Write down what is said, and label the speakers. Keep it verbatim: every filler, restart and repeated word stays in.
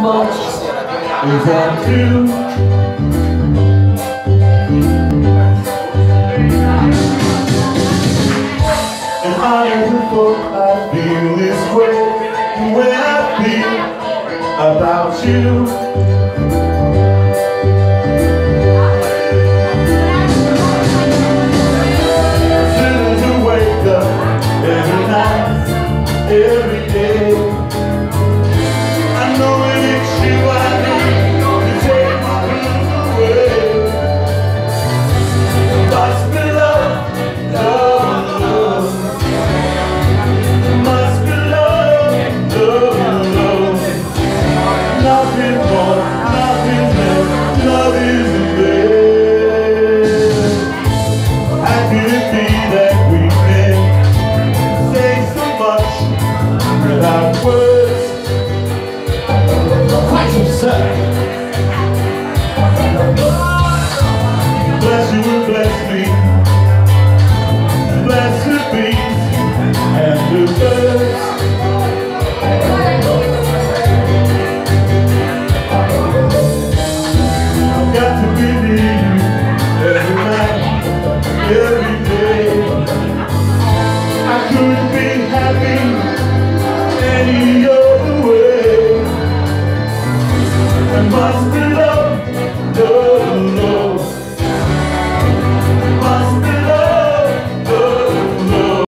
Speaker 1: much as I do. And I never thought I'd feel this way, the way I feel about you. Every day I know that it's you I need to take my blues away. Must be love, love, love. Must be love, love, love. Nothing more, nothing less. Love isn't there. How could it be that we can say so much without words? Quite absurd. Bless you and bless me, bless the bees and the birds.